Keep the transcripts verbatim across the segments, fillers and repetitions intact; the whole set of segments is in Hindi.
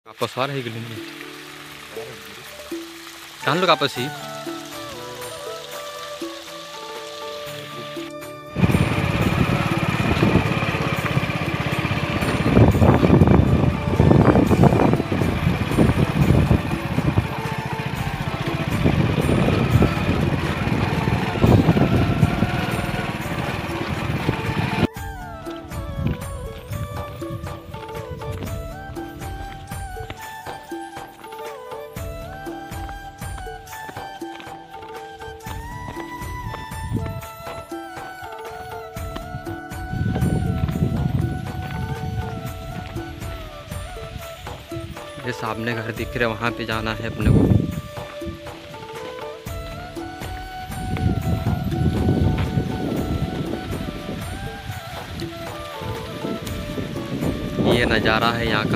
आपस आ रही गली में कहाँ लोग आपस ही ये सामने घर दिख रहे, वहाँ पे जाना है अपने को। ये नज़ारा है यहाँ का,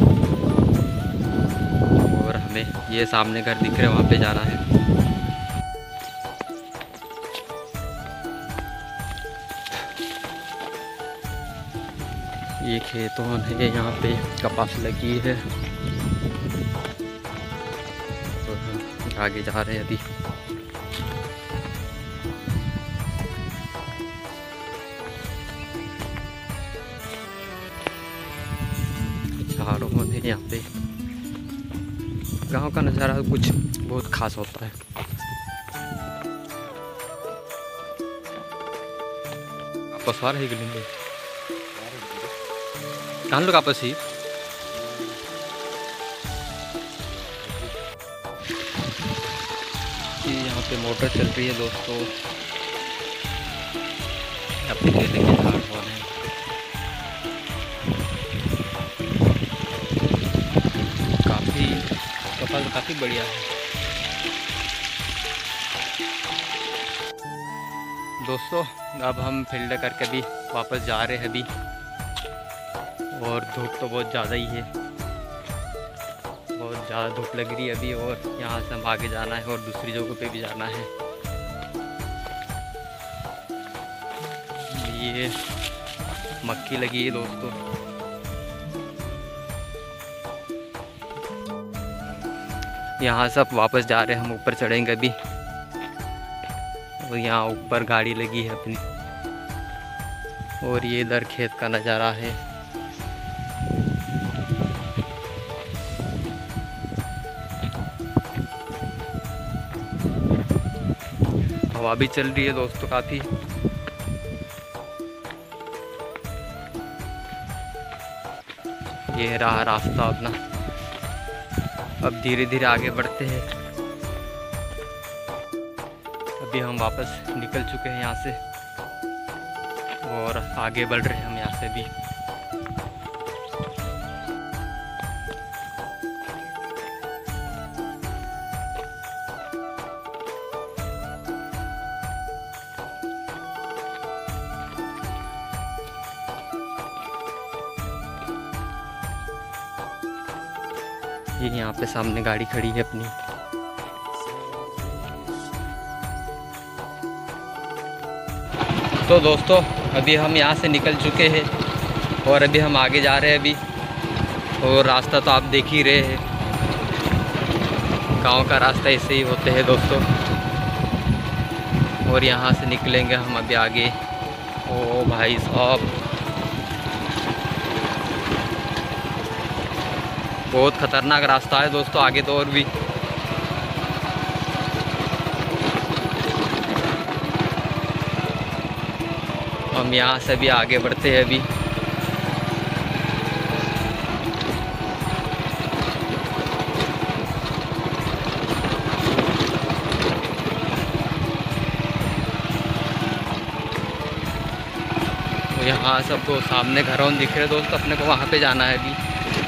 और हमें ये सामने घर दिख रहे, वहाँ पे जाना है। ये खेतों है, यहाँ पे कपास लगी है और हम आगे जा रहे हैं अभी। चारों है यहाँ पे। गांव का नज़ारा कुछ बहुत खास होता है। आपस आ रही गली में कहाँ लोग आपस ही यहाँ पे मोटर चल रही है दोस्तों। यहाँ पे केले के झाड़ हो रहे हैं। काफ़ी कपास काफ़ी बढ़िया है दोस्तों। अब हम फील्ड करके भी वापस जा रहे हैं अभी, और धूप तो बहुत ज़्यादा ही है, बहुत ज़्यादा धूप लग रही है अभी। और यहाँ से हम आगे जाना है और दूसरी जगहों पे भी जाना है। ये मक्की लगी है दोस्तों। यहाँ से अब वापस जा रहे हैं, हम ऊपर चढ़ेंगे अभी। और यहाँ ऊपर गाड़ी लगी है अपनी, और ये इधर खेत का नज़ारा है। हवा भी चल रही है दोस्तों काफ़ी। ये रहा रास्ता अपना। अब धीरे धीरे आगे बढ़ते हैं। अभी हम वापस निकल चुके हैं यहाँ से, और आगे बढ़ रहे हैं हम यहाँ से भी। ये यहाँ पे सामने गाड़ी खड़ी है अपनी। तो दोस्तों अभी हम यहाँ से निकल चुके हैं, और अभी हम आगे जा रहे हैं अभी। और रास्ता तो आप देख ही रहे हैं, गांव का रास्ता ऐसे ही होते हैं दोस्तों। और यहाँ से निकलेंगे हम अभी आगे। ओ भाई साहब, बहुत ख़तरनाक रास्ता है दोस्तों आगे तो। और भी हम यहाँ से भी आगे बढ़ते हैं अभी। तो यहाँ सबको सामने घरों दिख रहे दोस्तों, अपने को वहाँ पे जाना है अभी।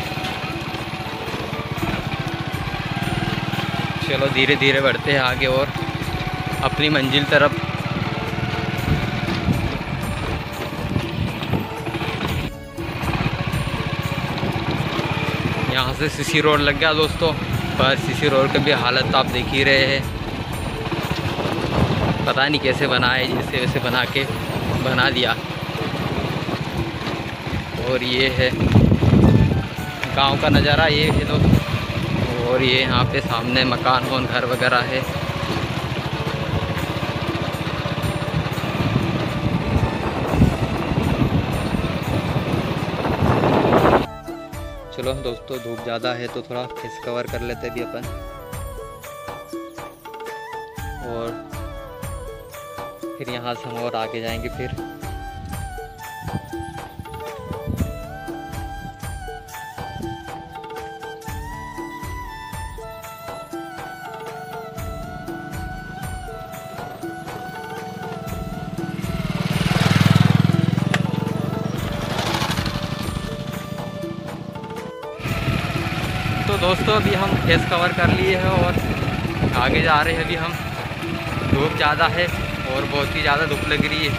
चलो धीरे धीरे बढ़ते हैं आगे और अपनी मंजिल तरफ। यहाँ से सीसी रोड लग गया दोस्तों, पर सीसी रोड की भी हालत तो आप देख ही रहे हैं। पता नहीं कैसे बना है, जैसे वैसे बना के बना दिया। और ये है गांव का नज़ारा ये है दोस्त। और ये यहाँ पे सामने मकान वन घर वगैरह है। चलो दोस्तों, धूप ज़्यादा है तो थोड़ा फेस कवर कर लेते भी अपन। और फिर यहाँ से हम और आगे जाएंगे फिर। तो दोस्तों अभी हम फेस कवर कर लिए हैं और आगे जा रहे हैं। अभी हम, धूप ज़्यादा है और बहुत ही ज़्यादा धूप लग रही है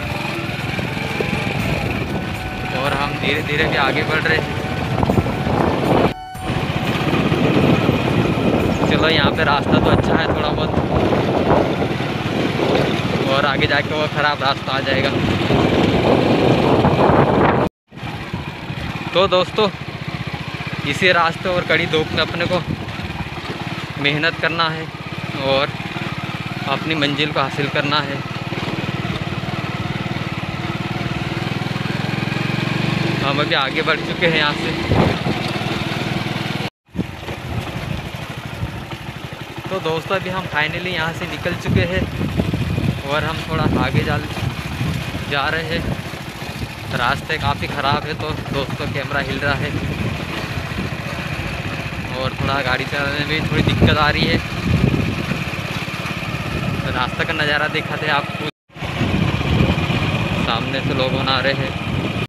और हम धीरे धीरे भी आगे बढ़ रहे हैं। चलो यहाँ पे रास्ता तो अच्छा है थोड़ा बहुत, और आगे जाके वो ख़राब रास्ता आ जाएगा। तो दोस्तों इसी रास्ते और कड़ी धूप में अपने को मेहनत करना है और अपनी मंजिल को हासिल करना है। हम अभी आगे बढ़ चुके हैं यहाँ से। तो दोस्तों अभी हम फाइनली यहाँ से निकल चुके हैं और हम थोड़ा आगे जा जा रहे हैं। रास्ते काफ़ी ख़राब है तो दोस्तों कैमरा हिल रहा है और थोड़ा गाड़ी चलाने में भी थोड़ी दिक्कत आ रही है। रास्ते का नज़ारा दिखाते हैं आपको। सामने से लोग आ रहे हैं।